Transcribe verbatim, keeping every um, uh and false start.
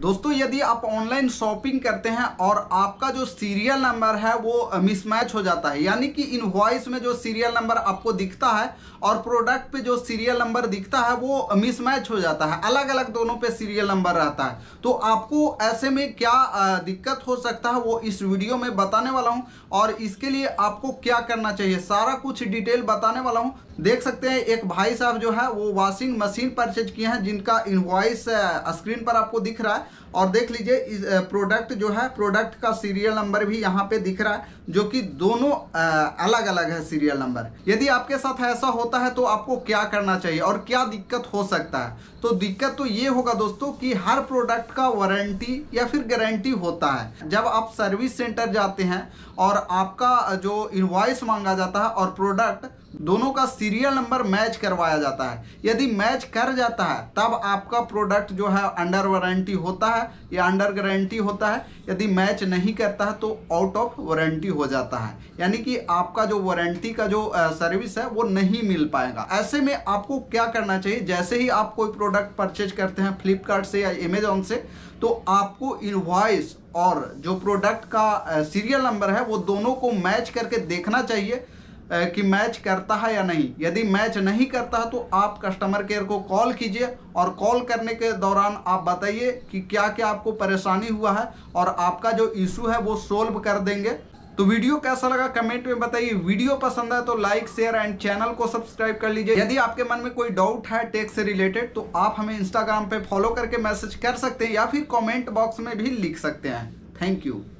दोस्तों यदि आप ऑनलाइन शॉपिंग करते हैं और आपका जो सीरियल नंबर है वो मिसमैच हो जाता है, यानी कि इनवॉइस में जो सीरियल नंबर आपको दिखता है और प्रोडक्ट पे जो सीरियल नंबर दिखता है वो मिसमैच हो जाता है, अलग अलग दोनों पे सीरियल नंबर रहता है, तो आपको ऐसे में क्या दिक्कत हो सकता है वो इस वीडियो में बताने वाला हूं। और इसके लिए आपको क्या करना चाहिए सारा कुछ डिटेल बताने वाला हूं। देख सकते हैं एक भाई साहब जो है वो वॉशिंग मशीन परचेज किए हैं जिनका इनवॉइस स्क्रीन पर आपको दिख रहा है, और देख लीजिए इस प्रोडक्ट जो है प्रोडक्ट का सीरियल नंबर भी यहाँ पे दिख रहा है, जो कि दोनों अलग अलग है सीरियल नंबर। यदि आपके साथ ऐसा होता है तो आपको क्या करना चाहिए और क्या दिक्कत हो सकता है। तो दिक्कत तो ये होगा दोस्तों कि हर प्रोडक्ट का वारंटी या फिर गारंटी होता है। जब आप सर्विस सेंटर जाते हैं और आपका जो इनवॉइस मांगा जाता है और प्रोडक्ट दोनों का सीरियल नंबर मैच करवाया जाता है, यदि मैच कर जाता है तब आपका प्रोडक्ट जो है अंडर वारंटी होता है या अंडर गारंटी होता है। यदि मैच नहीं करता है तो आउट ऑफ वारंटी हो जाता है, यानी कि आपका जो वारंटी का जो सर्विस है वो नहीं मिल पाएगा। ऐसे में आपको क्या करना चाहिए, जैसे ही आप कोई प्रोडक्ट परचेज करते हैं फ्लिपकार्ट से या अमेजोन से, तो आपको इनवॉइस और जो प्रोडक्ट का सीरियल नंबर है वो दोनों को मैच करके देखना चाहिए कि मैच करता है या नहीं। यदि मैच नहीं करता है तो आप कस्टमर केयर को कॉल कीजिए और कॉल करने के दौरान आप बताइए कि क्या क्या आपको परेशानी हुआ है और आपका जो इशू है वो सोल्व कर देंगे। तो वीडियो कैसा लगा कमेंट में बताइए। वीडियो पसंद है तो लाइक शेयर एंड चैनल को सब्सक्राइब कर लीजिए। यदि आपके मन में कोई डाउट है टेक से रिलेटेड तो आप हमें इंस्टाग्राम पे फॉलो करके मैसेज कर सकते हैं या फिर कमेंट बॉक्स में भी लिख सकते हैं। Thank you.